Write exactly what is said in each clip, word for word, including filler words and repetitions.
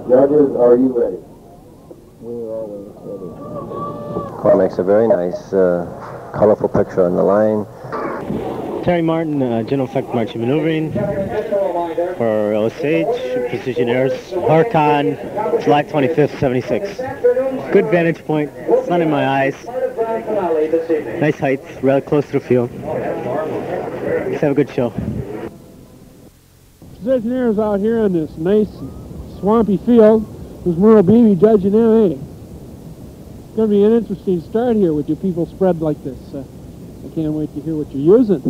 Judges, are you ready? We're always ready. Car makes a very nice, uh, colorful picture on the line. Terry Martin, uh, General Effect Marching Maneuvering for Osage, Precision Airs, Horicon, July twenty-fifth, seventy-six. Good vantage point, sun in my eyes, nice height, rather close to the field. Let's have a good show. Precision Airs out here on this nice swampy field. There's Merle Beebe judging them, ain't it? It's going to be an interesting start here with you people spread like this. Uh, I can't wait to hear what you're using.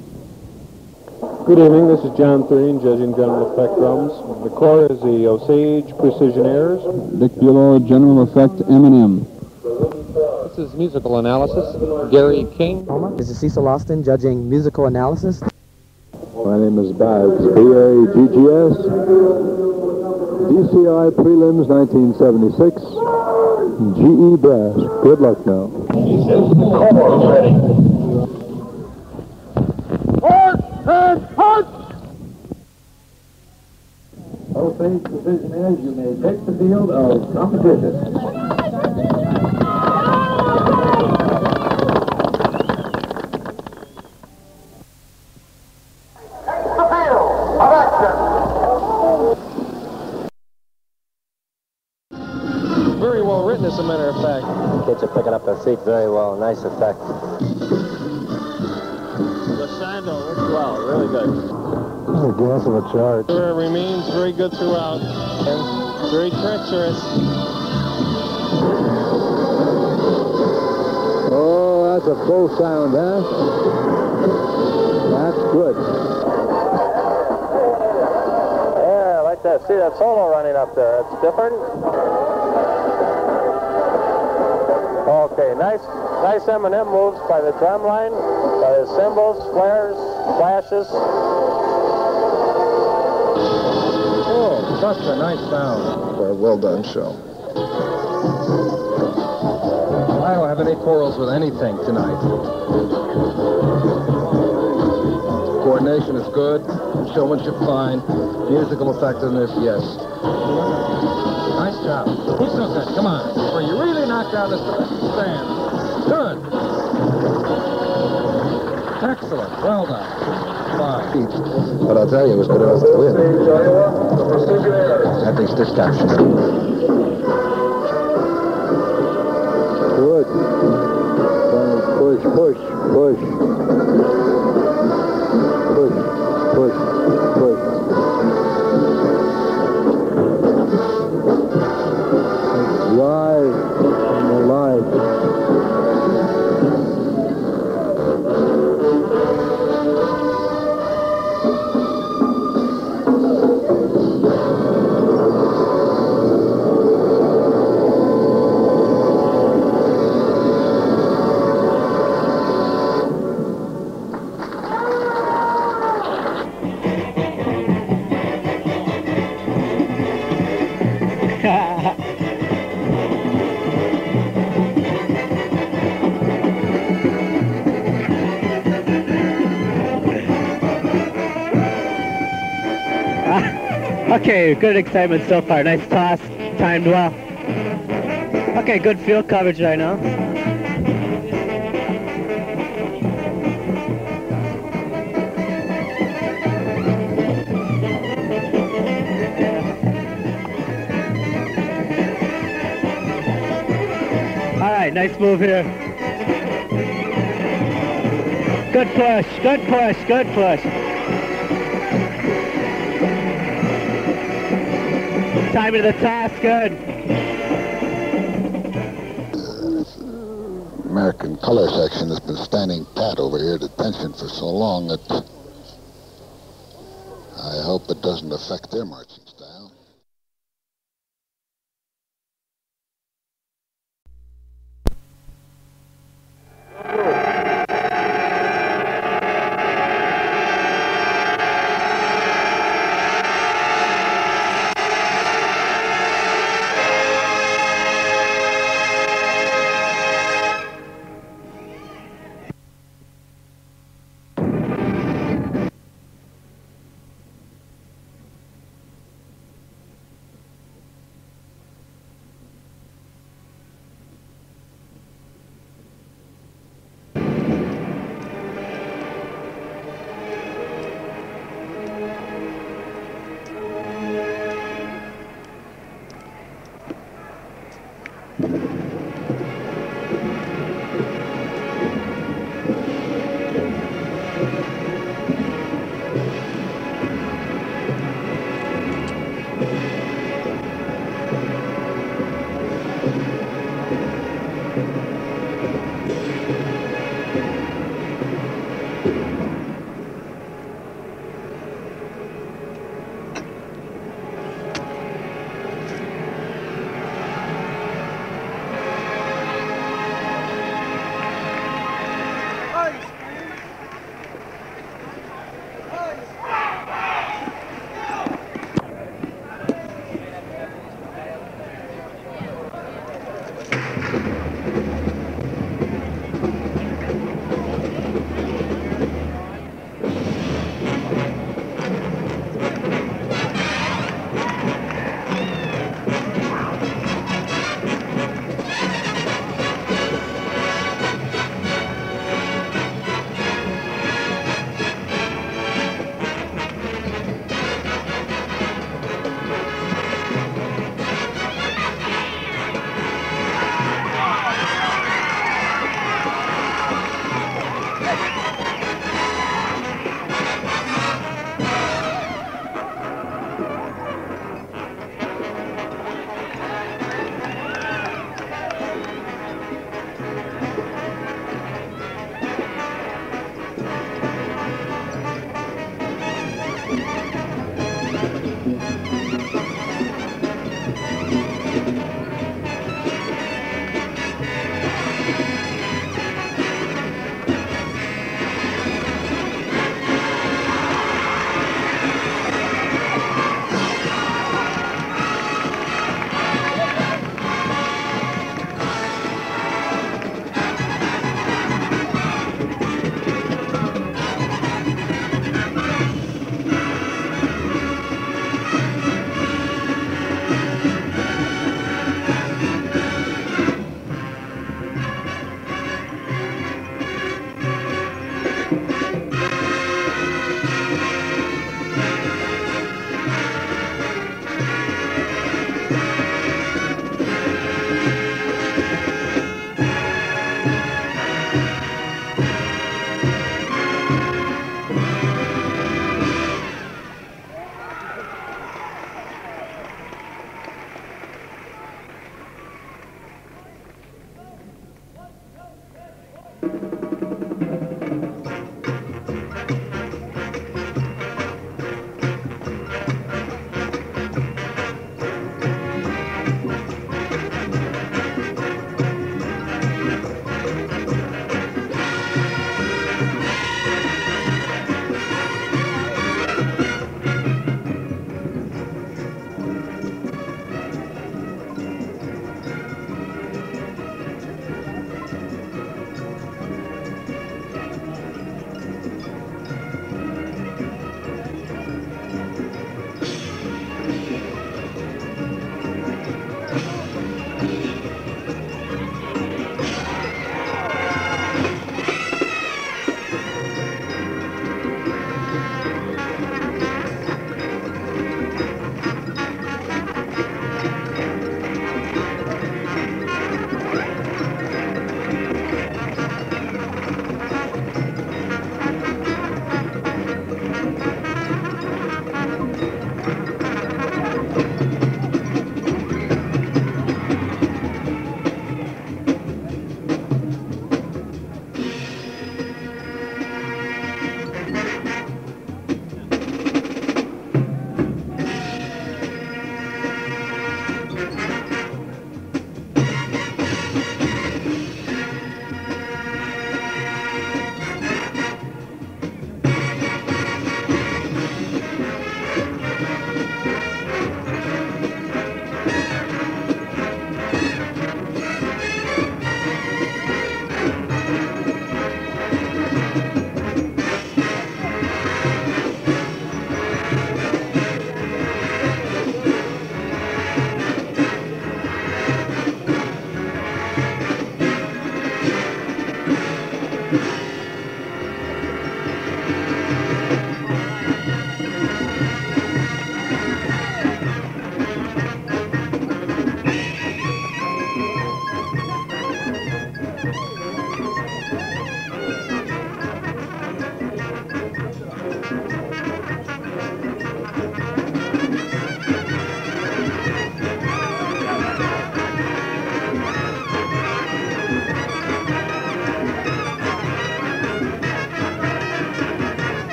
Good evening, this is John Thureen, judging General Effect drums. The core is the Osage Precision Airs. Dick Buelow, General Effect M and M. This is musical analysis. Gary King. This is Cecil Austin, judging musical analysis. My name is Bags, B A G G S, D C I Prelims nineteen seventy-six, G E Brass. Good luck now. Almost ready. Hard and hard! Osage Precision Airs, you may take the field of competition. Very well written, as a matter of fact. Kids are picking up their feet very well. Nice effect. Glissando works well, really good. The gas of a chart. It remains very good throughout and very treacherous. Oh, that's a full sound, huh? That's good. Yeah, I like that. See that solo running up there. It's different. Okay, nice, nice M and M moves by the drum line, by the cymbals, flares, flashes. Oh, such a nice sound for a well-done show. I don't have any quarrels with anything tonight. Coordination is good, showmanship fine, musical effectiveness, yes. Nice job. Who's so good? Come on. Where you really knocked out the stand. Good. Excellent. Well done. Fine. But I'll tell you, it was good enough to win. At least this time. Good. Push, push, push. Push, push, push. Live, live. Okay, good excitement so far. Nice toss, timed well. Okay, good field coverage right now. All right, nice move here. Good push, good push, good push. Timing to the toss, good. American color section has been standing pat over here at attention for so long that I hope it doesn't affect their marching style.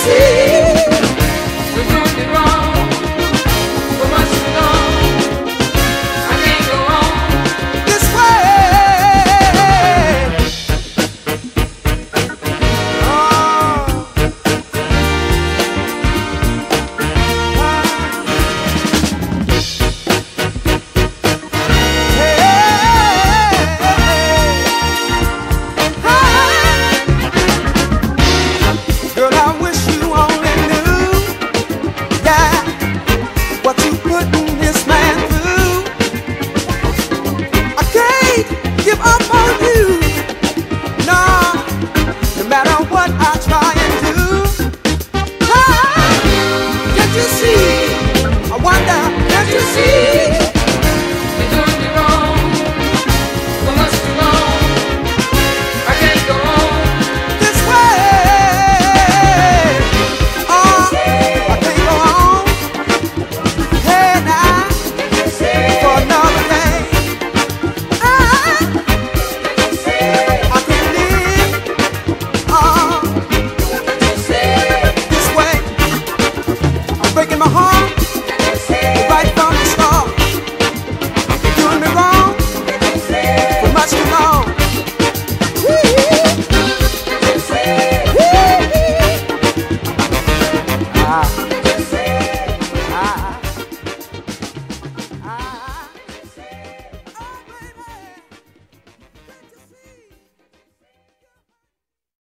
see.